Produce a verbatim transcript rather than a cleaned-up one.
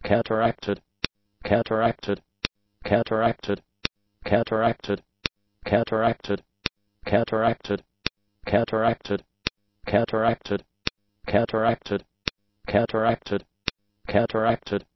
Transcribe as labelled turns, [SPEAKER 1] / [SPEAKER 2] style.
[SPEAKER 1] cataracted, cataracted, cataracted, cataracted, cataracted, cataracted, cataracted, cataracted, cataracted, cataracted, cataracted,